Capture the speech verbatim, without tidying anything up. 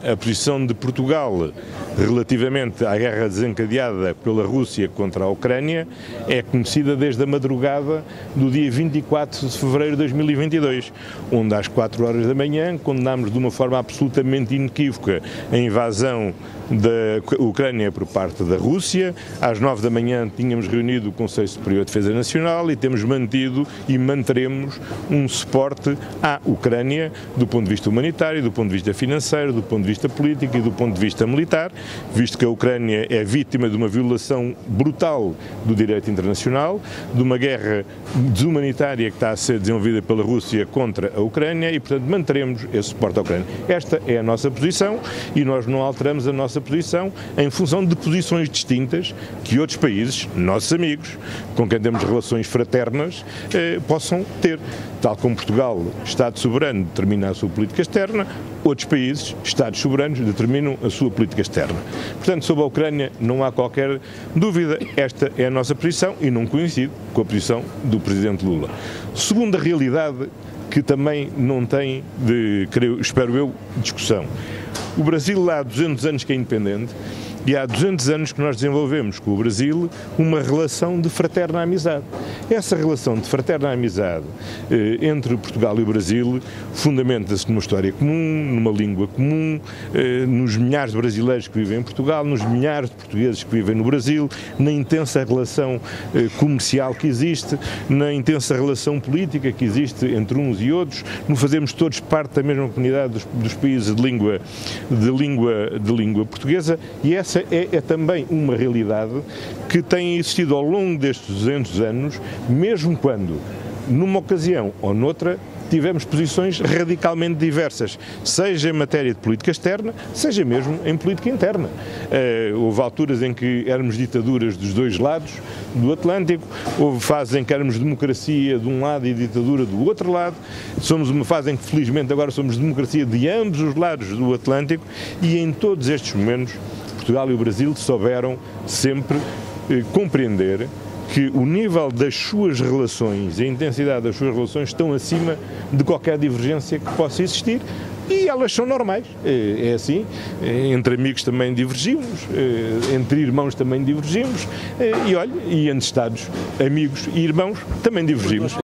a posição de Portugal relativamente à guerra desencadeada pela Rússia contra a Ucrânia é conhecida desde a madrugada do dia vinte e quatro de fevereiro de dois mil e vinte e dois, onde às quatro horas da manhã condenámos de uma forma absolutamente inequívoca a invasão da Ucrânia por parte da Rússia. Às nove da manhã tínhamos reunido o Conselho Superior de Defesa Nacional e temos mantido e manteremos um suporte à Ucrânia do ponto de vista humanitário, do ponto de vista financeiro, do ponto de vista político e do ponto de vista militar, visto que a Ucrânia é vítima de uma violação brutal do direito internacional, de uma guerra desumanitária que está a ser desenvolvida pela Rússia contra a Ucrânia e, portanto, manteremos esse suporte à Ucrânia. Esta é a nossa posição e nós não alteramos a nossa posição em função de posições distintas que outros países, nossos amigos, com quem temos relações fraternas, eh, possam ter. Tal como Portugal, Estado soberano, determina a sua política externa, outros países, Estados soberanos, determinam a sua política externa. Portanto, sobre a Ucrânia não há qualquer dúvida, esta é a nossa posição e não coincide com a posição do Presidente Lula. Segunda realidade que também não tem, de, creio, espero eu, discussão. O Brasil há duzentos anos que é independente e há duzentos anos que nós desenvolvemos com o Brasil uma relação de fraterna amizade. Essa relação de fraterna amizade eh, entre Portugal e o Brasil fundamenta-se numa história comum, numa língua comum, eh, nos milhares de brasileiros que vivem em Portugal, nos milhares de portugueses que vivem no Brasil, na intensa relação eh, comercial que existe, na intensa relação política que existe entre uns e outros, no fazermos todos parte da mesma comunidade dos, dos países de língua, de, língua, de língua portuguesa, e essa É, é também uma realidade que tem existido ao longo destes duzentos anos, mesmo quando, numa ocasião ou noutra, tivemos posições radicalmente diversas, seja em matéria de política externa, seja mesmo em política interna. Uh, houve alturas em que éramos ditaduras dos dois lados do Atlântico, houve fases em que éramos democracia de um lado e ditadura do outro lado, somos uma fase em que felizmente agora somos democracia de ambos os lados do Atlântico e em todos estes momentos Portugal e o Brasil souberam sempre eh, compreender que o nível das suas relações e a intensidade das suas relações estão acima de qualquer divergência que possa existir e elas são normais. É, é assim, entre amigos também divergimos, entre irmãos também divergimos e, olha, e entre Estados, amigos e irmãos também divergimos.